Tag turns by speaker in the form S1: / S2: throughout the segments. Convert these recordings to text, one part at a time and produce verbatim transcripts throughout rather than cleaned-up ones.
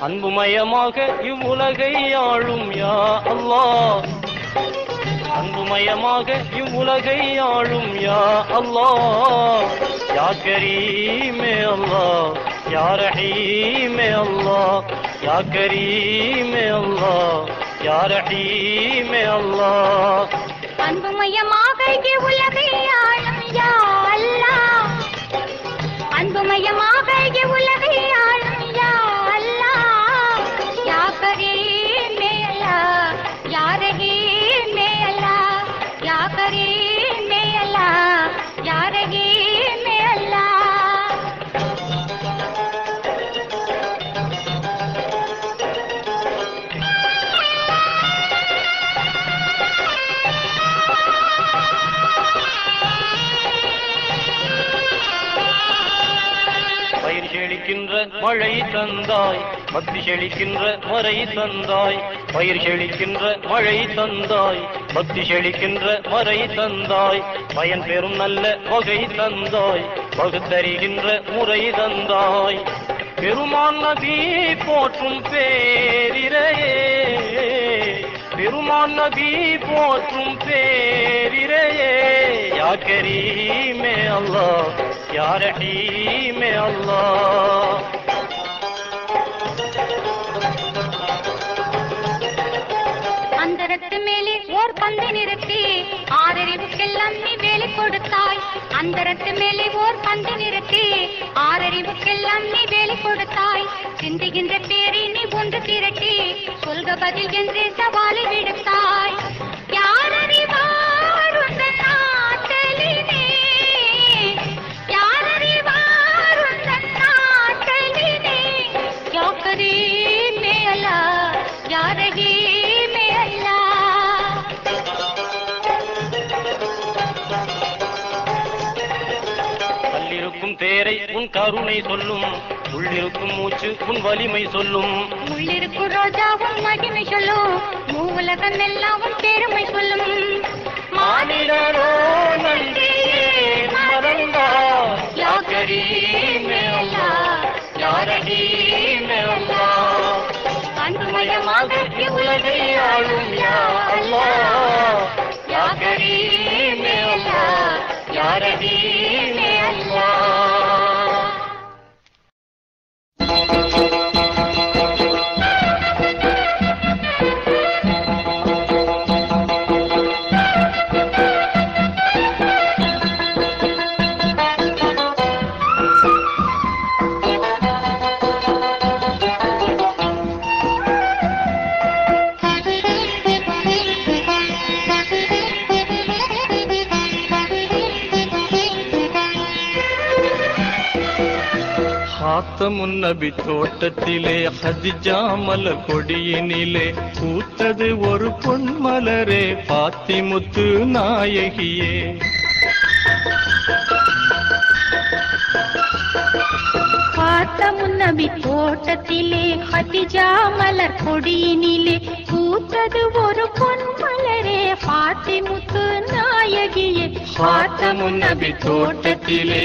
S1: அன்புமயமாக இவ்வுலகை ஆளும் யா அல்லாஹ், அன்புமயமாக இவ்வுலகை ஆளும் யா அல்லாஹ், யா கரீமே அல்லாஹ், யா ரஹீமே அல்லாஹ், யா கரீமே அல்லாஹ், யா ரஹீமே அல்லாஹ்.
S2: அன்புமயமாக இவ்வுலகை ஆளும் யா அல்லாஹ், அன்புமயமாக இவ்வுலகை ஆளும் யா அல்லாஹ், யா கரீமே அல்லாஹ், யா ரஹீமே அல்லாஹ், யா கரீமே அல்லாஹ், யா ரஹீமே அல்லாஹ்.
S1: பயிர் செழிக்கின்ற மழை தந்தாய், பக்தி செழிக்கின்ற மறை தந்தாய். பயிர் செழிக்கின்ற மழை தந்தாய், பக்தி செழிக்கின்ற மறை தந்தாய். பயன் பெறும் நல்ல வகை தந்தாய், பகுத்தறிகின்ற முறை தந்தாய். பெருமான் நபி போற்றும் பேரிரையே, பெருமான் நபி போற்றும் பேரிரையே, யா கரீமே அல்லாஹ், யா ரஹீமே அல்லாஹ்.
S2: அந்தரத்து மேலே ஓர் பந்தை நிறுத்தி ஆறறிவுக்கெல்லாம் நீ வேலை கொடுத்தாய். அந்தரத்து மேலே ஓர் பந்தை நிறுத்தி ஆறறிவுக்கெல்லாம் நீ வேலை கொடுத்தாய். சிந்துகின்ற பேரை நீ ஒன்று திரட்டி சொல்க பதில் என்று சவாலை விடுத்தாய். யாரறிவார் உந்தன் நாட்டலினே, யாரறிவார் உந்தன் நாட்டலினே, யா கரீமே அல்லாஹ், யா ரஹீமே அல்லாஹ்.
S1: கல்லிருக்கும் தேரை உன் கருணை சொல்லும், உள்ளிருக்கும் மூச்சு உன் வலிமை சொல்லும்.
S2: உள்ளிருக்கும் ரோஜா உன் மகிமை சொல்லும், மூலகம் எல்லாம் உன் பெருமை சொல்லும்.
S1: மானிடரோ நன்றியே மறந்தார், யா கரீமே அல்லாஹ், யா ரஹீமே அல்லாஹ்.
S2: அன்புமயமாக
S1: உலகை ஆளும் யா அல்லாஹ், யா கரீமே அல்லாஹ், யா ரஹீமே அல்லாஹ்.
S3: ஆத்தமுன் நபி தோட்டத்திலே ஹதிஜா மலர் கொடியினிலே பூத்தது ஒரு பொன்மலரே பாத்திமுத்து நாயகியே.
S2: ஆத்தமுன் நபி தோட்டத்திலே ஹதிஜா மலர் கொடியினிலே பூத்தது ஒரு பொன்மலரே பாத்திமுத்து நாயகியே.
S3: ஆத்தமுன் நபி தோட்டத்திலே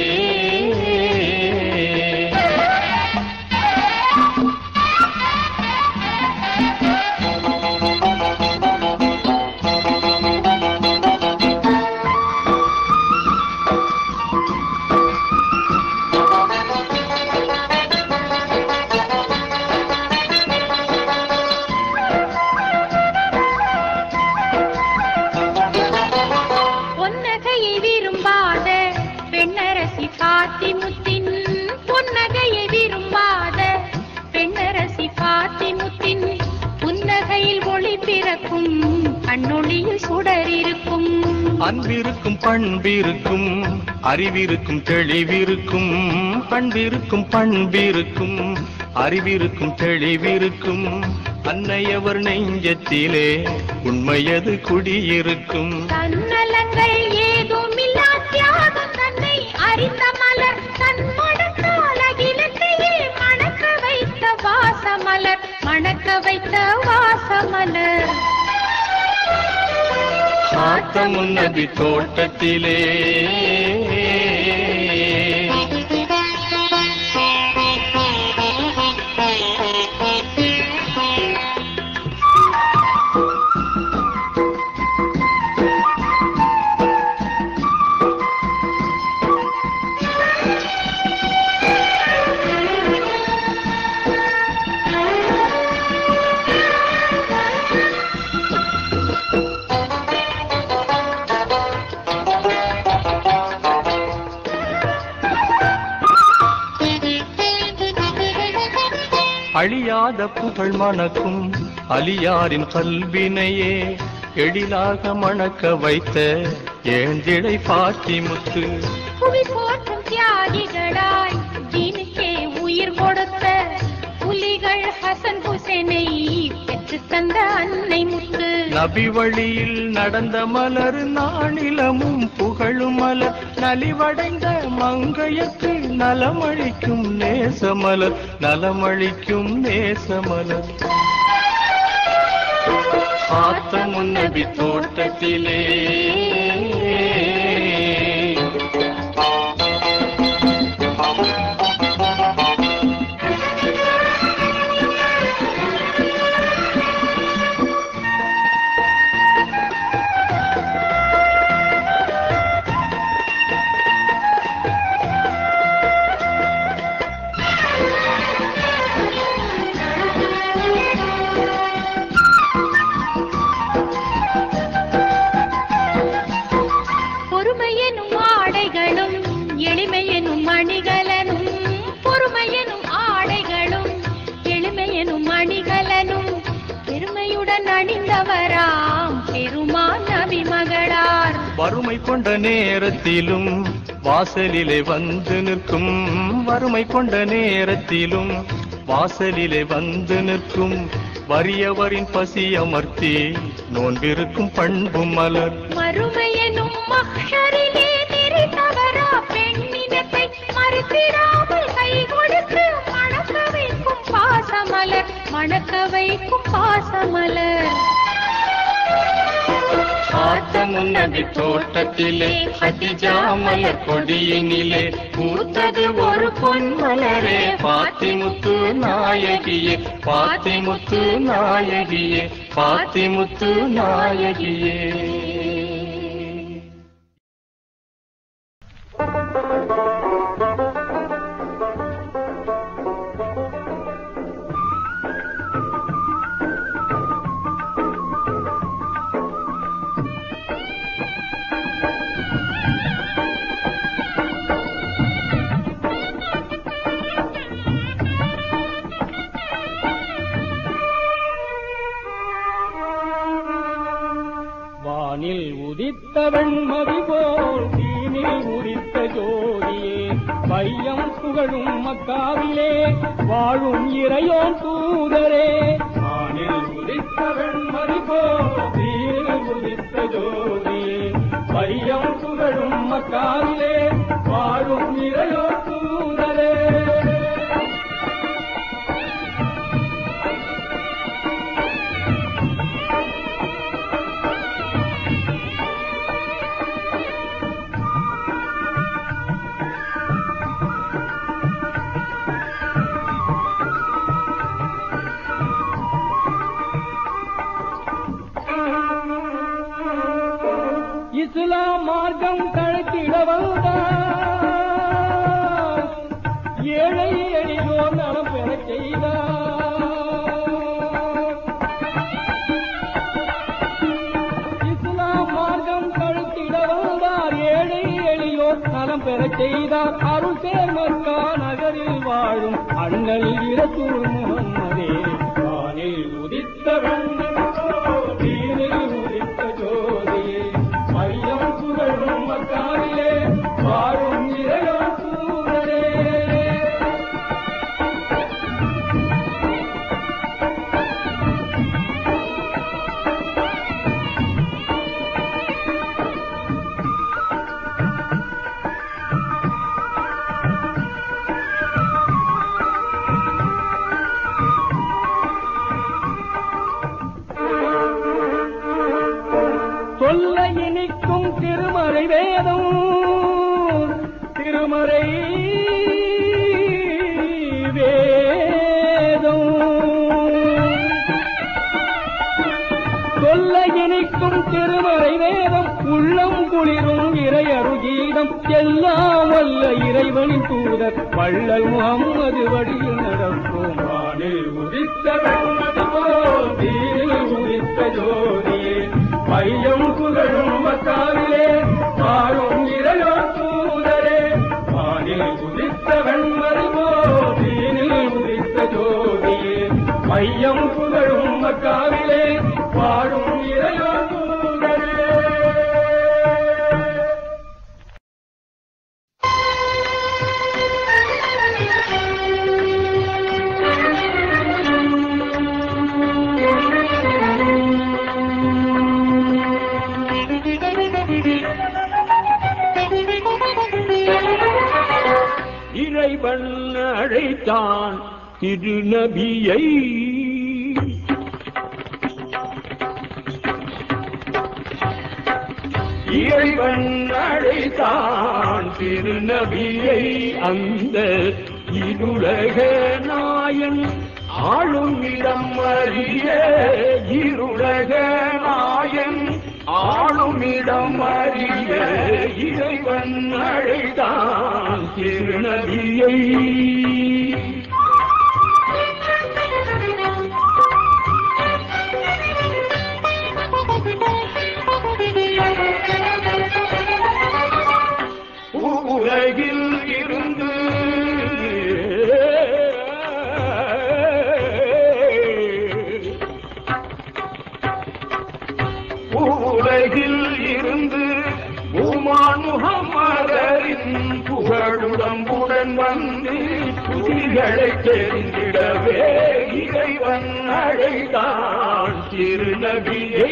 S2: பொன்னகையை விரும்பாத பெண்ணரசி பாத்திமுத்தின், பொன்னகையை விரும்பாத பெண்ணரசி பாத்திமுத்தின் புன்னகையில் ஒளி பிறக்கும், கண்ணொளியில் சுடர் இருக்கும்.
S3: அன்பிருக்கும் பண்பிருக்கும், அறிவிருக்கும் தெளிவிருக்கும். அன்பிருக்கும் பண்பிருக்கும், அறிவிருக்கும் தெளிவிருக்கும். அன்னையவர் நெஞ்சத்திலே உண்மையது குடியிருக்கும்.
S2: தன்னலங்கள் ஏதுமில்லா தியாகம் தன்னை அறிந்த மலர், தன் மனத்தால் அகிலத்தையே மணக்க வைத்த வாசமலர், மணக்க வைத்த வாசமலர்.
S3: ஆத்தமுன் நபி தோட்டத்திலே அழியாத புகழ் மணக்கும் அலியாரின் கல்வினையே எழிலாக மணக்க வைத்த ஏந்திழை பாத்திமுத்து.
S2: புவி போற்றும் தியாகிகளாய் தீனுக்கே உயிர் கொடுத்த புலிகள் ஹசன் ஹுசேனை பெற்று தந்த அன்னை முத்து.
S3: நபி வழியில் நடந்த மலர் நானிலமும் புகழும் மலர் நலிவடைந்த மங்கையக்கு நலமளிக்கும் நேசமலர் நலமளிக்கும் நேசமலர். ஆத்தம் நபி தோட்டத்திலே வறுமை கொண்ட நேரத்திலும் வாசலிலே வந்து நிற்கும் வறுமை கொண்ட நேரத்திலும் வாசலிலே வந்து நிற்கும் வறியவரின் பசி அமர்த்தி நோன்பிருக்கும் பண்பும் மலர்.
S2: மறுமையனும் மஹ்ஷரிலே நிறைந்தவரா பெண்ணினத்தை மறுத்திடாமல் கை கொடுத்து மணக்க வைக்கும் பாசமலர் மணக்க வைக்கும் பாசமலர்.
S3: ஆத்தம் நபி தோட்டத்திலே ஹதிஜா மலர் கொடியினிலே பூத்தது ஒரு பொன்மலரே பாத்திமுத்து நாயகியே பாத்திமுத்து நாயகியே பாத்திமுத்து நாயகியே.
S4: வெண்மதி போல் தீனில் உரித்த ஜோதியே பையம் புகழும் மக்காவிலே வாழும் இறையோன் தூதரே. வானில் உதித்த வெண்மதி போல் தீனில் உரித்த ஜோதியே பையம் புகழும் மக்காவிலே வாழும் இறையோன் தூதரே. இஸ்லாம் மார்க்கம் தழைத்திட வந்தார் ஏழை எளியோர் நலம் பெறச் செய்தார். இஸ்லாம் மார்க்கம் தழைத்திட வந்தார் ஏழை எளியோர் நலம் பெறச் செய்தார். அருள் சேர் மக்கா நகரில் வாழும் அண்ணல் இரசூல் முஹம்மதே வானில் உதித்த தீனில் உதித்த ஜோதியே மையம் புகழும் மக்காவிலே வாழும் இறையோன் தூதரே. சொல்ல இனிக்கும் திருமறை வேதம் திருமறை வேதம் சொல்ல இனிக்கும் திருமறை வேதம் உள்ளம் குளிரும் இறையரு கீதம் எல்லாம் வல்ல இறைவனின் தூதர் வள்ளல் முஹம்மது வழியில் நடப்போம். வானில் உதித்த வெண்மதி போல் தீனில் உதித்த ஜோதியே மையம் புகழும் மக்காவிலே வாழும் இறையோன் தூதரே. வானில் உதித்த வெண்மதி போல் தீனில் உதித்த ஜோதியே அழைத்தான் திருநபியை. இறைவன் அழைத்தான் திருநபியை, அந்த இருளக நாயன் ஆளும் இடம் அறிய. இருளக நாயன் ஆளும் இடம் அறிய, இறைவன் அழைத்தான் திருநபியை. உலகில் இருந்து உலகில் இருந்து உமான் முஹம்மதரின் புகழுடம்புடன் வந்து புதிகளை தெரிந்திடவே இறைவன் அழைத்தான் திருநபியை.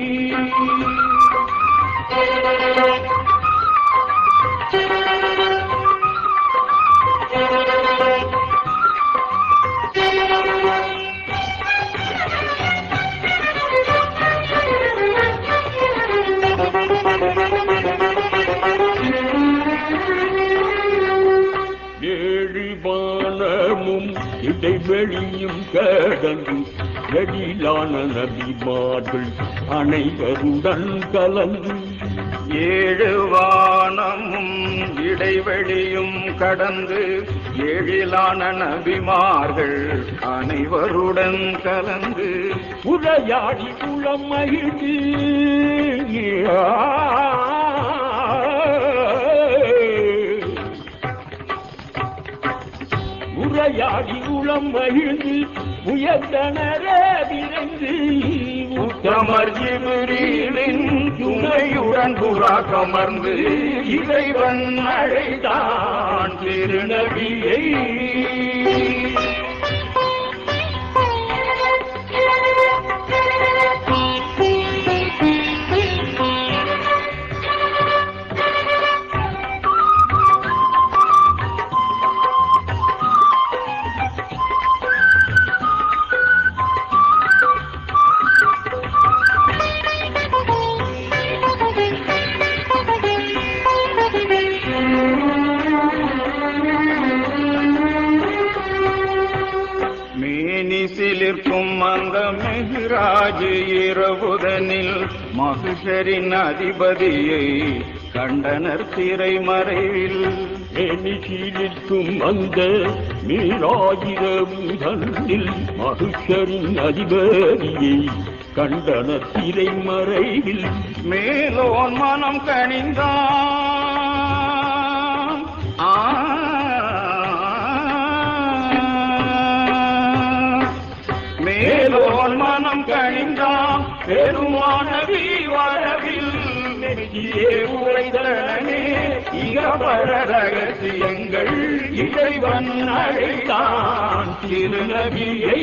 S4: ஏழிவானமும் இடைவெளியும் கடந்து எழிலான நபிமார்கள் அனைவருடன் கலந்து.
S3: ஏழு வானமும் இடைவெளியும் கடந்து எழிலான நபிமார்கள் அனைவருடன் கலந்து
S4: உரையாடி குளம் மகிழ்ந்து. உரையாடி குளம் மகிழ்ந்து உயர்ந்தனரே விரைந்து.
S3: உத்தமர் ஜிப்ரீலின் துணையுடன் புறாக் அமர்ந்து இறைவன் அழைத்தான் திருநபியை. சிலிர்க்கும் அந்த மெஹ்ராஜ் இரவுதனில் மஹ்ஷரின் அதிபதியை கண்டனர் திரைமறைவில்.
S4: சிலிர்க்கும் அந்த மீராஜிரவுதனில் மஹ்ஷரின் அதிபதியை கண்டனர் திரைமறைவில்.
S3: மேலோன் மனம் கனிந்தான் ஆ மேலோன் மனம் கணிந்தான் பெருமான வீவரவில். நெருங்கியே உரைதனே இகபர ரகசியங்கள் இறைவன் அழைத்தான் திருநபியை.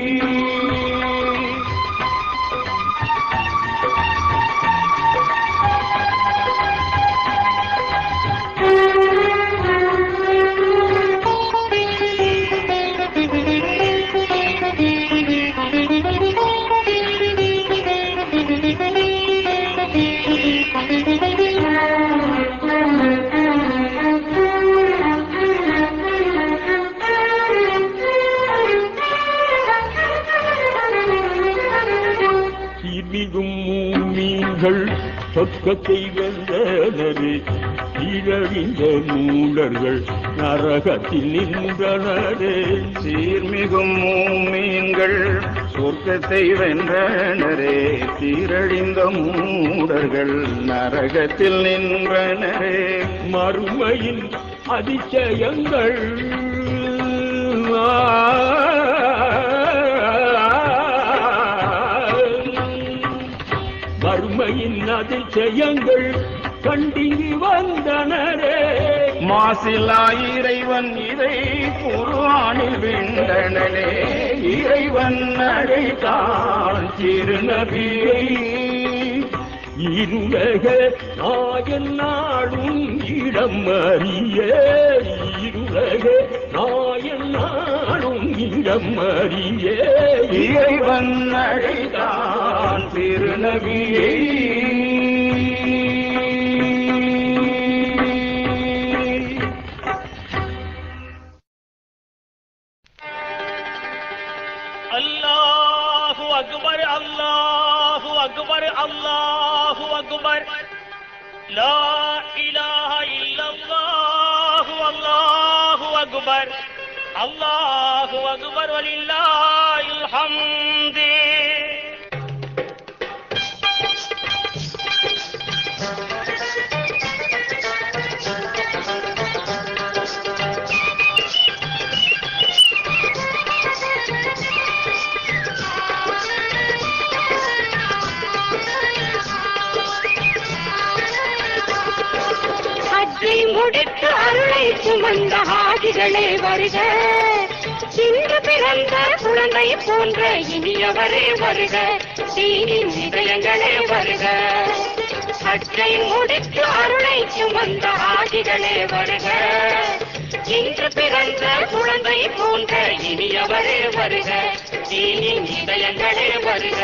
S4: மூமீன்கள் சொர்க்கத்தை வென்றனரே, சீரழிந்த மூலர்கள் நரகத்தில் நின்றனரே.
S3: சீர்மிகும் மூமீன்கள் சொர்க்கத்தை வென்றனரே, சீரழிந்த மூடர்கள் நரகத்தில் நின்றனரே.
S4: மறுமையின் அதிசயங்கள் மறுமையின் அதிசயங்கள் கண்டிங்கு வந்தனரே.
S3: மாசிலா இறைவன் இதை குர்ஆனில் விண்டனே, இறைவன் அழைத்தான் திருநபியை.
S4: இருளக நாயன் நாடும் இடம் அறிய, இருளக நாயன் இங்கம் அறிய
S3: இறைவன் அழைத்தான் திருநபியை.
S1: அல்லாஹு அக்பர் அல்லாஹு அக்பர் அல்லாஹு அக்பர் லா இலாஹ இல்லல்லாஹு அல்லாஹு அக்பர் அல்லாஹு அக்பர் வலில்லாஹில் ஹம்து.
S2: ஹஜ்ஜை முடித்து அருளை சுமந்த ஹாஜிகளே வருக, இன்று பிறந்த குழந்தை போன்ற இனியவரே வருக, தீனின் இதயங்களே வருக. ஹஜ்ஜை முடித்து அருளை சுமந்த ஹாஜிகளே வருக, இன்று பிறந்த குழந்தை போன்ற இனியவரே வருக, தீனின் இதயங்களே வருக.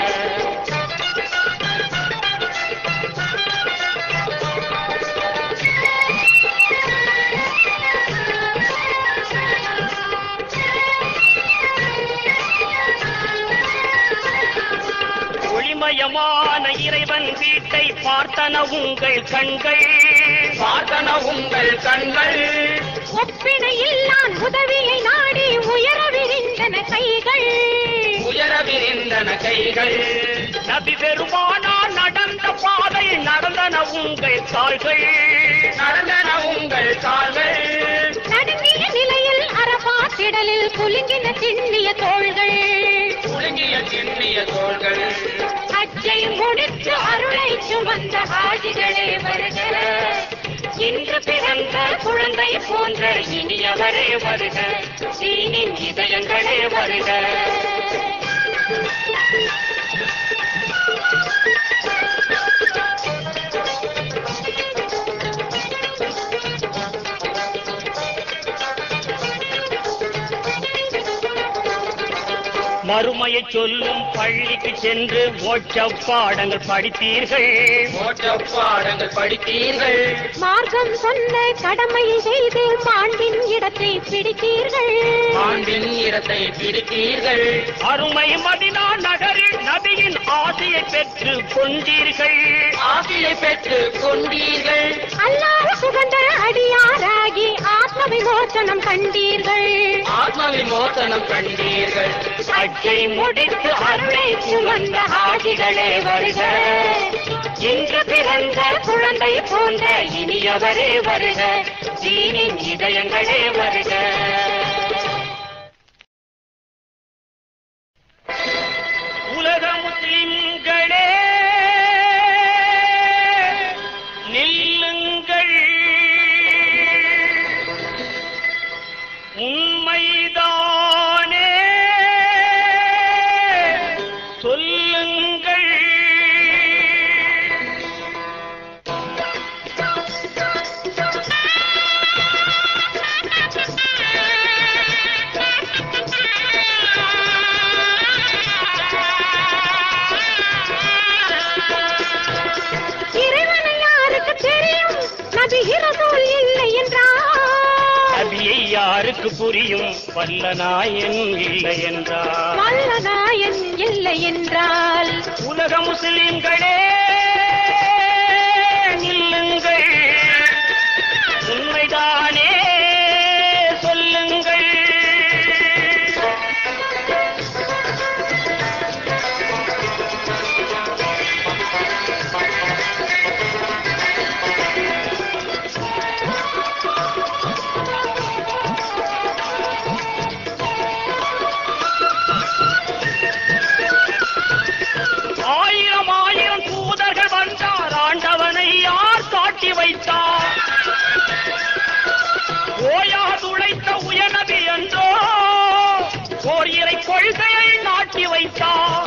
S1: ஒளிமயமான இறைவன் வீட்டை பார்த்தன உங்கள் கண்கள், பார்த்தன உங்கள் கண்கள்.
S2: ஒப்பினையில்லான் உதவியை நாடி உயர விரிந்தன கைகள்,
S1: உயர விரிந்தன கைகள். நபி பெருமானார் நடந்த பாதை நடந்தன உங்கள் கால்கள், நடந்தன உங்கள் கால்கள்.
S2: நடுங்கிய நிலையில் அரபா திடலில் குலுங்கின சின்னிய தோள்கள்,
S1: குலுங்கிய சின்னிய தோள்கள்.
S2: ஹஜ்ஜை முடித்து அருளை சுமந்த ஹாஜிகளே வருக, இன்று பிறந்த குழந்தை போன்ற இனியவரே வருக, தீனின் இதயங்களே வருக. மறுமையை சொல்லும் பள்ளிக்கு சென்று மோட்ச பாடங்கள் படித்தீர்கள்,
S1: மோட்ச பாடங்கள் படித்தீர்கள்.
S2: மார்க்கம் சொன்ன கடமையை செய்து மாண்பின் இடத்தை பிடித்தீர்கள்,
S1: ஆண்டின் இடத்தை பிடித்தீர்கள். அருமை மதினா நகரில் நபியின் ஆசையை பெற்று கொண்டீர்கள், ஆசையை பெற்று கொண்டீர்கள்.
S2: அல்லாஹ் சுகந்த அடியாராகி ஆத்ம விமோசனம் கண்டீர்கள்,
S1: ஆத்ம விமோசனம் கண்டீர்கள்.
S2: ஹஜ்ஜை முடித்து அருளை சுமந்த ஹாஜிகளே வருக, இன்று பிறந்த குழந்தை போன்ற இனியவரே வருக, தீனின் இதயங்களே வருக.
S1: உலக முஸ்லிம்களே நில்லுங்கள், உண்மைதானே சொல்லுங்கள்.
S2: இறைவனை யாருக்கு தெரியும், நபி ரசூல் இல்லை என்றார்,
S1: நபியை யாருக்கு புரியும், வல்ல நாயன் இல்லை என்றார்,
S2: வல்ல நாயன் இல்லை என்றால்.
S1: உலக முஸ்லிம்களே நில்லுங்கள், உண்மைதானே சொல்லுங்கள். ஆயிரம் ஆயிரம் தூதர்கள் வந்தார், ஆண்டவனை யார் காட்டி வைத்தார்? ஓயாதுழைத்த உயர்நபி என்றோ ஓர் இறை கொள்கையை நாட்டி வைத்தார்.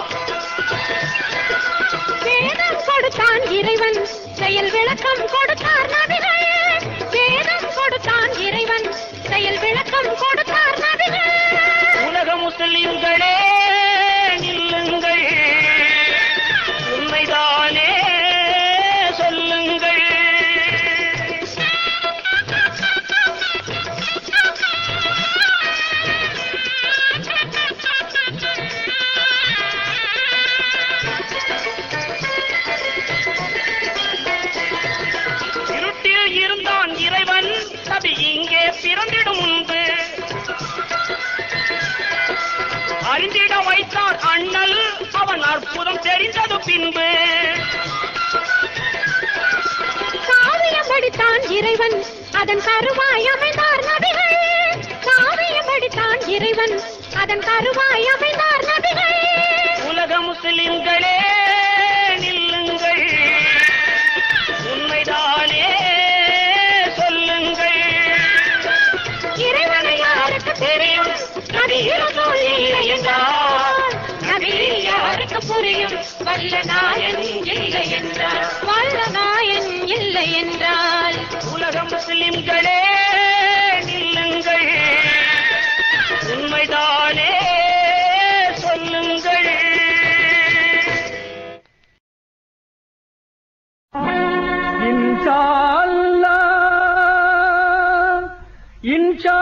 S2: வேதம் கொடுத்தான் இறைவன், செயல் விளக்கம் கொடுத்தார் நபிகள், வேதம் கொடுத்தான் இறைவன், செயல் விளக்கம் கொடுத்தார் நபிகள்.
S1: ஓர் அண்ணல் அவன் அற்புதம் தெரிந்தது பின்பு
S2: காவியம் படித்தான் இறைவன் அதன் கருவாய் அமைந்தார் நபிகள் காவியம் படித்தான் இறைவன் அதன் கருவாய் அமைந்தார் நபிகள்
S1: உலக முஸ்லிம்களே நில்லுங்கள் உண்மைதானே சொல்லுங்கள்
S2: இறைவனை யாருக்கு தெரியும் நபி ரசூல் இல்லை என்றார் நபி யாருக்கு புரியும் வல்ல நாயன் இல்லை என்றார் வல்ல நாயன் இல்லை என்றால்
S1: உலக முஸ்லிம்களே நில்லுங்கள் உண்மைதானே சொல்லுங்கள்
S3: இன்ஷா அல்லாஹ் இன்ஷா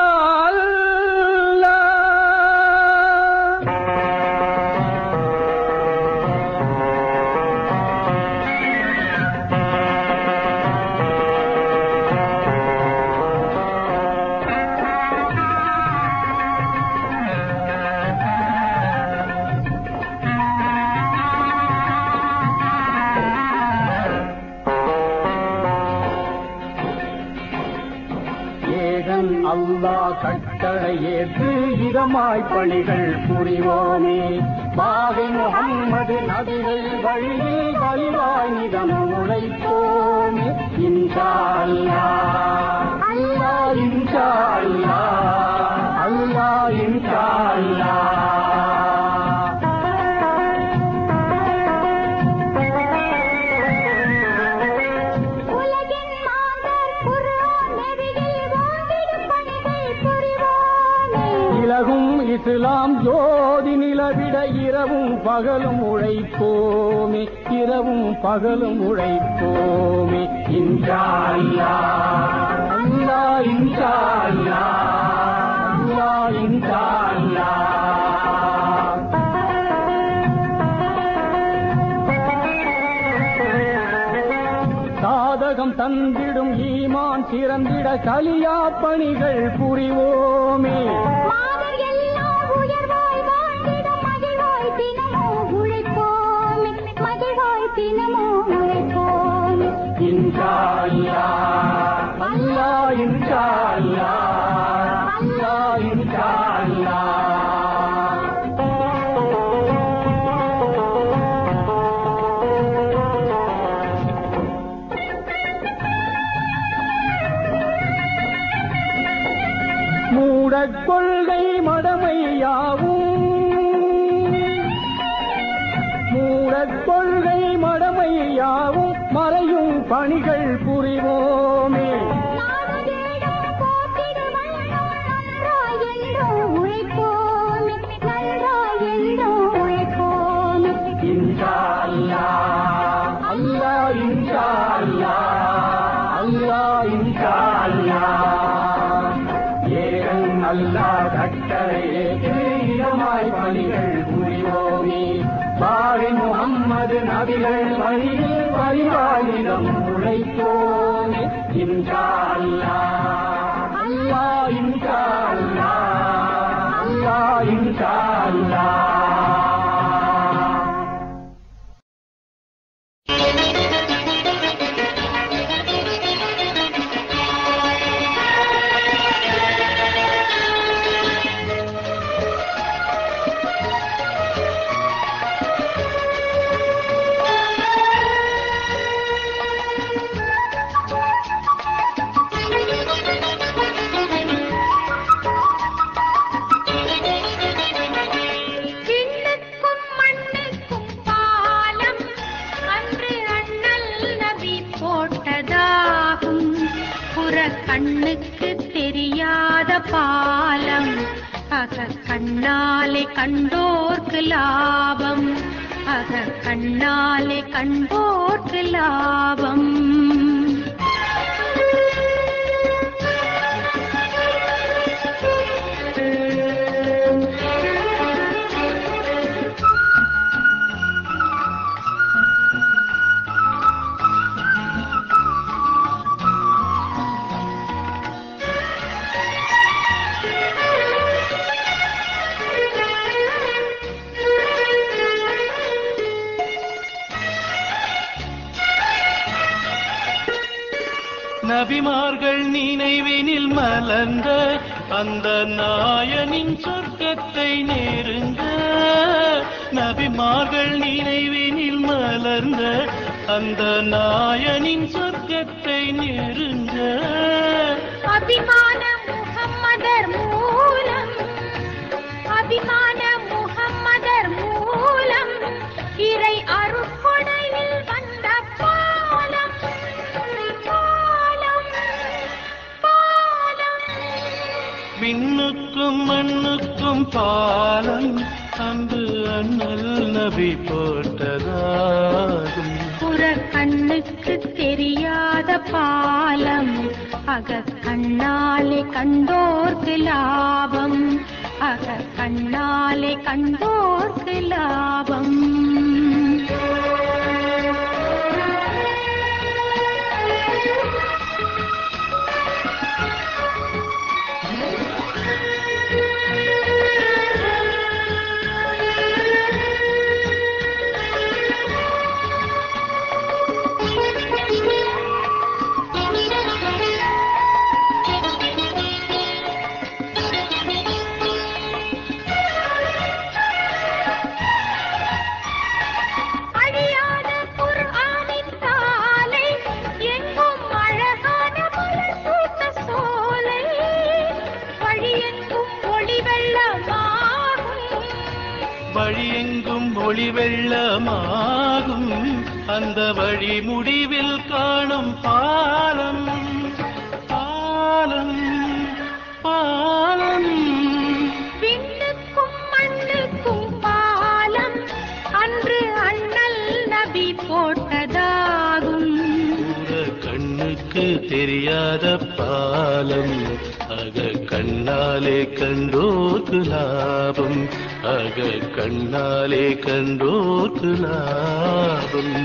S3: அல்லாஹ் கட்டளை ஏற்று இதமாய் பணிகள் புரிவோமே பாகை முகம்மது நபிகள் வழியில் வலிவாய் நிதம் உழைப்போமே இன்ஷா அல்லாஹ் அல்லாஹ் இன்ஷா அல்லாஹ் அல்லாஹ் இன்ஷா அல்லாஹ் இஸ்லாம் ஜோதி நிலவிட இரவும் பகலும் உழைப்போமே இரவும் பகலும் உழைப்போமே இன்ஷா அல்லாஹ் அல்லாஹ் இன்ஷா அல்லாஹ் அல்லாஹ் இன்ஷா அல்லாஹ் சாதகம் தந்திடும் ஈமான் சிறந்திட கலியா பணிகள் புரிவோமே இன்ஷா அல்லாஹ் அல்லாஹ் இன்ஷா அல்லாஹ் அல்லாஹ் இன்ஷா அல்லாஹ் மூடக் கொள்கை மடமையாவும் மூடக் கொள்கை மடமையாவும் மறையும் பணிகள் புரிவோமே இன்ஷா அல்லாஹ் அல்லாஹ் இன்ஷா அல்லாஹ் அல்லாஹ் இன்ஷா அல்லாஹ் ஏகன் அல்லாஹ் கட்டளையே இதமாய் பணிகள் புரிவோமே பாரி முகம்மது நபிகள் வழியில் பரிவாயிடம் உழைப்போமே இன்ஷா அல்லாஹ் அல்லாஹ் இன்ஷா அல்லாஹ் அல்லாஹ் இன்ஷா அல்லாஹ்
S2: கண்ணுக்கு தெரியாத பாலம் அக கண்ணாலே கண்டோர்க்கு லாபம் அக கண்ணாலே கண்டோர்க்கு லாபம்
S5: நபிமார்கள் நினைவினில் மலர்ந்த அந்த நாயனின் சொர்க்கத்தை நெருங்க. நபிமார்கள் நினைவினில் மலர்ந்த அந்த நாயனின் சொர்க்கத்தை நெருங்க.
S2: அபிமான முஹம்மதர் மூலம் அபிமான முஹம்மதர் மூலம் இறை அருட்கொடையில் வந்த பாலம் பாலம் பாலம்.
S5: விண்ணுக்கும் மண்ணுக்கும் பாலம் அன்பு அண்ணல் நபி போட்டதாகும்.
S2: புற கண்ணுக்கு தெரியாத பாலம் அக கண்ணாலே கண்டோர்க்கு லாபம் அக கண்ணாலே கண்டோர்க்கு லாபம்.
S5: வழியெங்கும் ஒளி வெள்ளமாகும் அந்த வழி முடிவில் காணும் பாலம் பாலம் பாலம்.
S2: விண்ணுக்கும் மண்ணுக்கும் பாலம் அன்று அண்ணல் நபி போட்டதாகும்.
S5: கண்ணுக்கு தெரியாத பாலம் அக கண்ணாலே கண்டோர்க்கு லாபம் அக கண்ணாலே கண்டோர்க்கு லாபம்.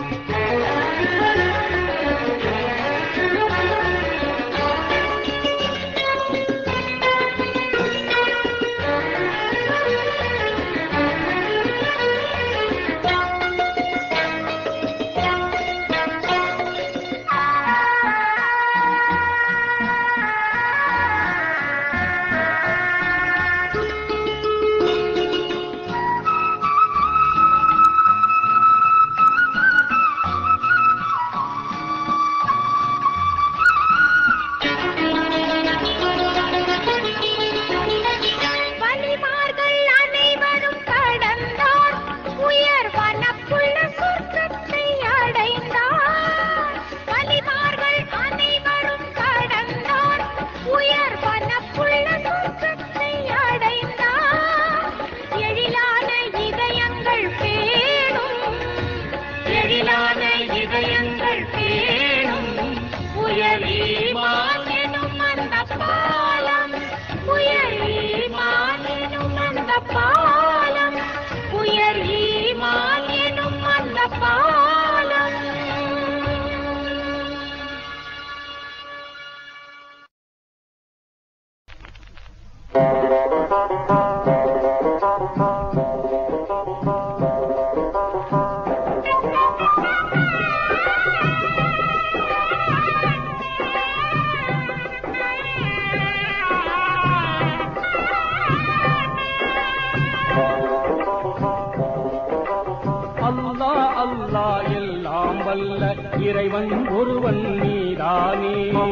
S3: இறைவன் ஒருவன் நீதானே.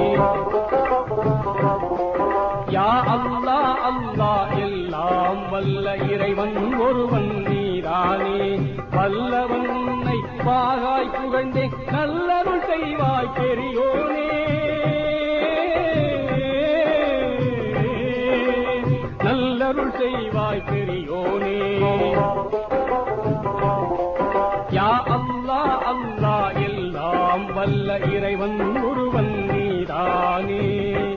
S3: யா அல்லாஹ் அல்லாஹ் எல்லாம் வல்ல இறைவன் ஒருவன் நீதானே. வல்லவன் உன்னை பாகாய் புகழ்ந்தே நல்லருள் செய்வாய் பெரியோனே. நல்லருள் செய்வாய் பெரியோனே. யா அல்லாஹ் அல்லாஹ் எல்லாம் வல்ல இறைவன் ஒருவன் நீதானே.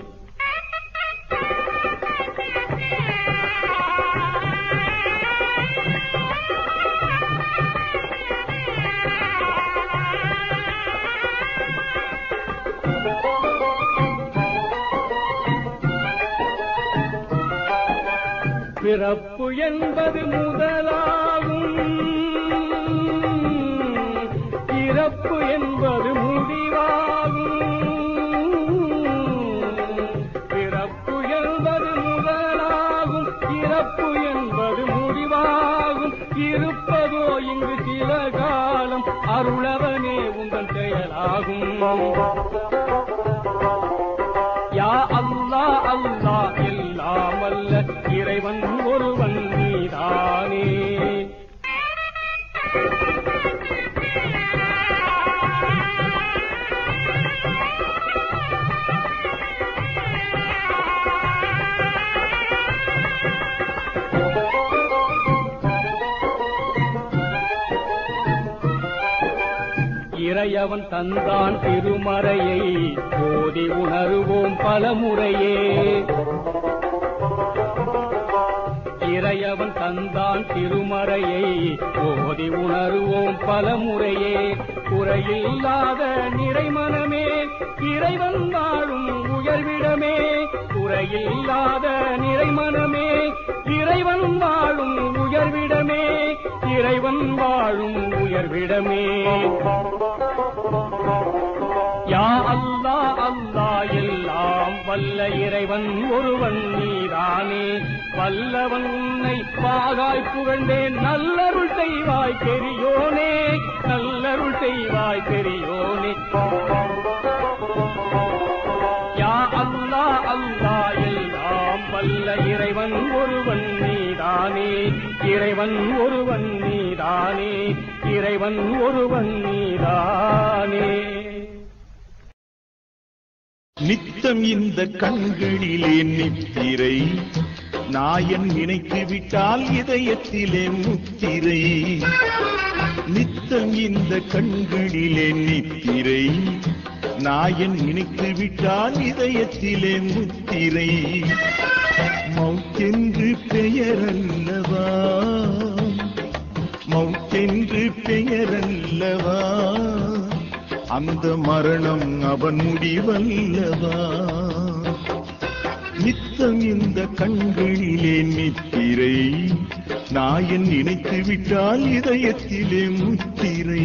S3: பிறப்பு என்பது முதலாகும், இறப்பு என்பது முடிவாகும். அருளவனே உங்கள் செயலாகும். யா அல்லாஹ் அல்லாஹ் எல்லாம் வல்ல இறைவன் ஒருவன் நீதானே. இறையவன் தந்தான் திருமறையை ஓதி உணர்வோம் பலமுறையே. இறையவன் தந்தான் திருமறையை ஓதி உணர்வோம் பலமுறையே. குறையில்லாத நிறைமனமே இறைவன் வாழும் உயர்விடமே. குறையில்லாத நிறைமனமே இறைவன் வாழும் உயர்விடமே. இறைவன் வாழும் உயர்விடமே. யா அல்லாஹ் அல்லாஹ் எல்லாம் வல்ல இறைவன் ஒருவன் நீதானே. வல்லவன் உன்னை பாகாய் புகழ்ந்தேன் நல்லருள் செய்வாய் பெரியோனே. நல்லருள் செய்வாய் பெரியோனே. யா அல்லாஹ் அல்லாஹ் எல்லாம் வல்ல இறைவன் ஒருவன் நீதானே. இறைவன் ஒருவன் நீதானே. இறைவன் ஒருவன் நீதானே.
S6: நித்தம் இந்த கண்களிலே நித்திரை நாயன் நினைத்து விட்டால் இதயத்திலே முத்திரை. நித்தம் இந்த கண்களிலே நித்திரை நாயன் நினைத்து விட்டால் இதயத்திலே முத்திரை. மௌத்தென்று பெயரல்லவா மௌத்தென்று பெயரல்லவா அந்த மரணம் அவன் முடிவல்லவா. நித்தம் இந்த கண்களிலே நித்திரை நாயன் நினைத்து விட்டால் இதயத்திலே முத்திரை.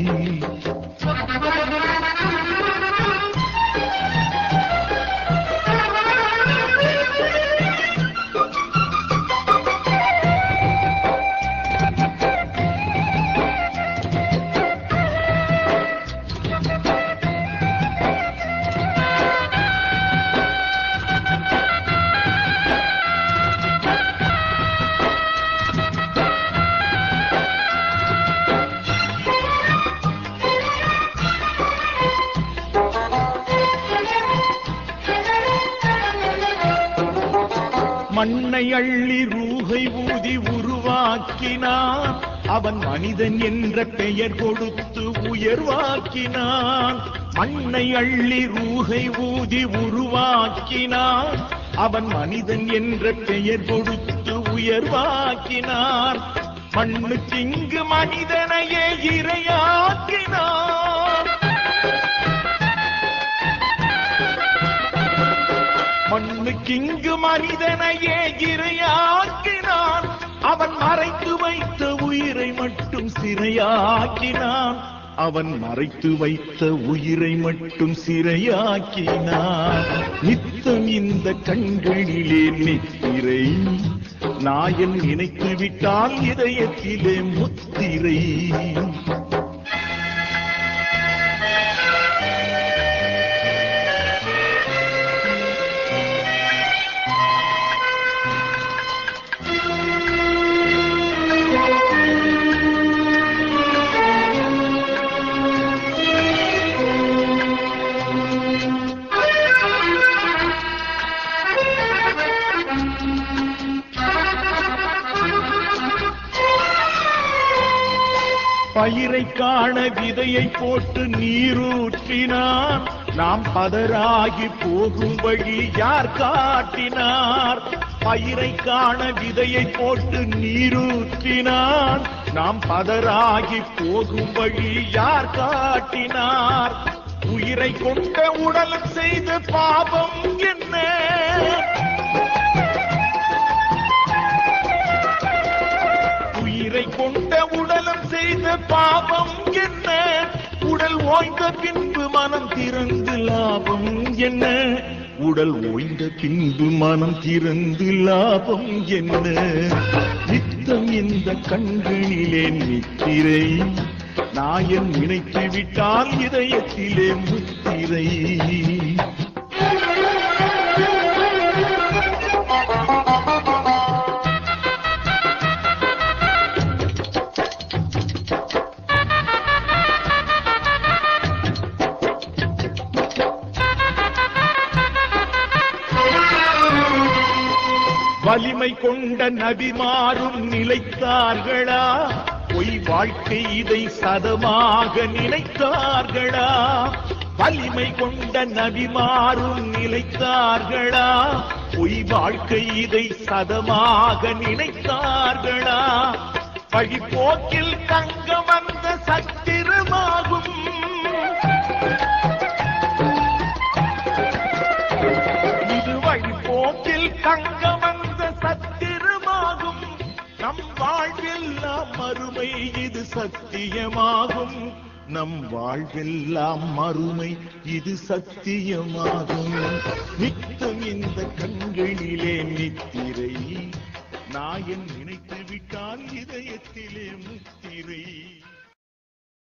S6: மண்ணை அள்ளி ரூஹை ஊதி உருவாக்கினான் அவன் மனிதன் என்ற பெயர் கொடுத்து உயர்வாக்கினான். மண்ணை அள்ளி ரூஹை ஊதி உருவாக்கினான் அவன் மனிதன் என்ற பெயர் கொடுத்து உயர்வாக்கினான். மண்ணுக்கு இங்கு மனிதனையே இரையாக்கினான். மண்ணுக்கு இங்கு மனிதனையே இரையாக்கினான். அவன் மறைத்து வைத்த உயிரை மட்டும் சிறையாக்கினான். அவன் மறைத்து வைத்த உயிரை மட்டும் சிறையாக்கினான். நித்தம் இந்த கண்களிலே நித்திரை நாயன் நினைத்து விட்டால் இதயத்திலே முத்திரை. பயிரை காண விதையை போட்டு நீரூற்றினார். நாம் பதராகி போகும் வழி யார் காட்டினார்? பயிரை காண விதையை போட்டு நீரூற்றினார். நாம் பதராகி போகும் வழி யார் காட்டினார்? உயிரை கொண்ட உடலும் செய்த பாவம் என்ன? உயிரை கொண்ட உடலும் செய்த பாவம் என்ன? உடல் ஓய்ந்த பின்பு மனம் திறந்து லாபம் என்ன? உடல் ஓய்ந்த பின்பு மனம் திறந்து லாபம் என்ன? நித்தம் இந்த கண்களிலே நித்திரை நாயன் நினைத்து விட்டால் இதயத்திலே முத்திரை. வலிமை கொண்ட நபிமாரும் நிலைத்தார்களா? பொய் வாழ்க்கை இதை சதமாக நினைத்தார்களா? வலிமை கொண்ட நபிமாரும் நிலைத்தார்களா? பொய் வாழ்க்கை இதை சதமாக நினைத்தார்களா? வழிபோக்கில் தங்க வந்த சத்திரமாகும் இது வழிபோக்கில் தங்க வந்த சத்திரமாகும். நம் வாழ்வெல்லாம் மறுமை இது சத்தியமாகும். நம் வாழ்வெல்லாம் மறுமை இது சத்தியமாகும். நித்தம் இந்த கண்களிலே நித்திரை. நாயன் நினைத்து விட்டால் இதயத்திலே